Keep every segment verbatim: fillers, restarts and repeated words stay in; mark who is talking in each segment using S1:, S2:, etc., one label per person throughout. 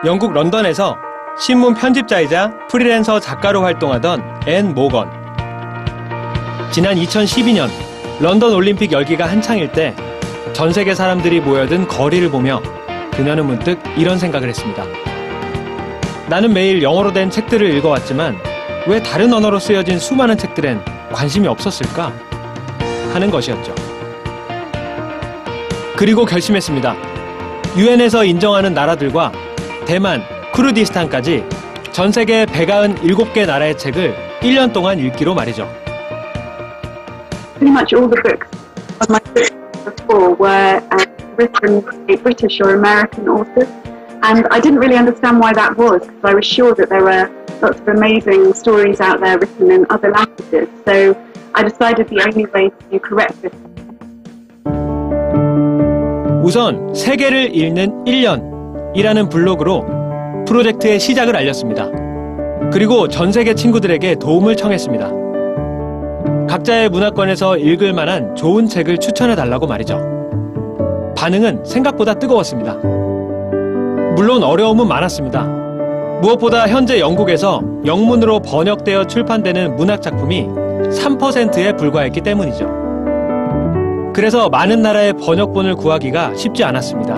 S1: 영국 런던에서 신문 편집자이자 프리랜서 작가로 활동하던 앤 모건. 지난 이천십이 년 런던 올림픽 열기가 한창일 때 전 세계 사람들이 모여든 거리를 보며 그녀는 문득 이런 생각을 했습니다. 나는 매일 영어로 된 책들을 읽어왔지만 왜 다른 언어로 쓰여진 수많은 책들엔 관심이 없었을까? 하는 것이었죠. 그리고 결심했습니다. 유엔에서 인정하는 나라들과 대만, 쿠르디스탄까지 전 세계 백구십칠 개 나라의 책을 일 년 동안 읽기로 말이죠.
S2: Pretty much all the books of my books before were uh, written by British or American authors, and I didn't really understand why that was, because I was sure that there were lots of amazing stories out there written in other languages. So I decided the only way to correct this.
S1: 우선 세계를 읽는 일 년이라는 블로그로 프로젝트의 시작을 알렸습니다. 그리고 전 세계 친구들에게 도움을 청했습니다. 각자의 문화권에서 읽을 만한 좋은 책을 추천해달라고 말이죠. 반응은 생각보다 뜨거웠습니다. 물론 어려움은 많았습니다. 무엇보다 현재 영국에서 영문으로 번역되어 출판되는 문학작품이 삼 퍼센트에 불과했기 때문이죠. 그래서 많은 나라의 번역본을 구하기가 쉽지 않았습니다.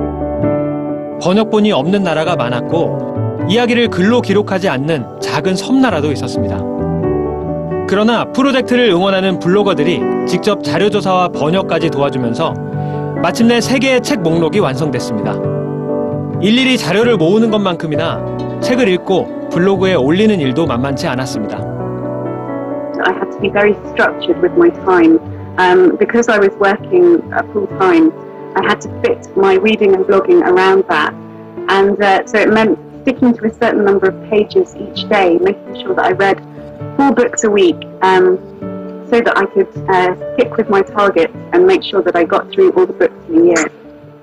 S1: 번역본이 없는 나라가 많았고 이야기를 글로 기록하지 않는 작은 섬나라도 있었습니다. 그러나 프로젝트를 응원하는 블로거들이 직접 자료조사와 번역까지 도와주면서 마침내 세 개의 책 목록이 완성됐습니다. 일일이 자료를 모으는 것만큼이나 책을 읽고 블로그에 올리는 일도 만만치 않았습니다.
S2: I had to be very structured with my time. Um, because I was working uh, full-time, I had to fit my reading and blogging around that. And uh, so it meant sticking to a certain number of pages each day, making sure that I read four books a week, um, so that I could uh, stick with my targets and make sure that I got through all the books in a year.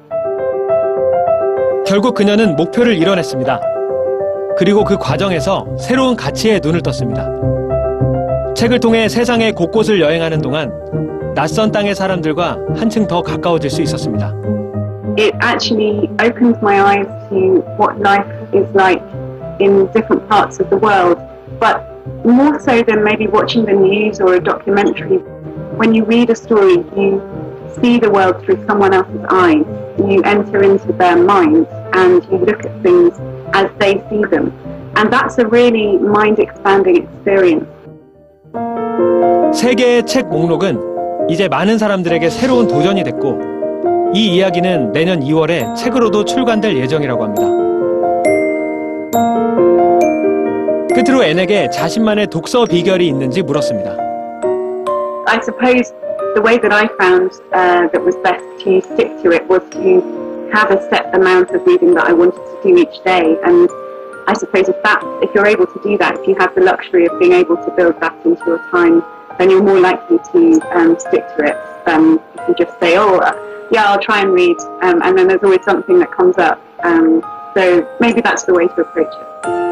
S1: 결국 그녀는 목표를 이뤄냈습니다. 그리고 그 과정에서 새로운 가치에 눈을 떴습니다. 책을 통해 세상의 곳곳을 여행하는 동안 낯선 땅의 사람들과 한층 더 가까워질 수 있었습니다.
S2: It actually opened my eyes to what life is like in different parts of the world, but more so than maybe watching the news or a documentary. When you read a story, you see the world through someone else's eyes. You enter into their minds and you look at things as they see them. And that's a really mind-expanding experience.
S1: 세 개의 책 목록은 이제 많은 사람들에게 새로운 도전이 됐고 이 이야기는 내년 이월에 책으로도 출간될 예정이라고 합니다. 끝으로 앤에게 자신만의 독서 비결이 있는지 물었습니다.
S2: I suppose the way that I found uh, that was best to stick to it was to have a set amount of reading that I wanted to do each day. And I suppose if that, if you're able to do that, if you have the luxury of being able to build that into your time, then you're more likely to um, stick to it. Um, if you just say, oh, uh, yeah, I'll try and read, um, and then there's always something that comes up. Um, so maybe that's the way to approach it.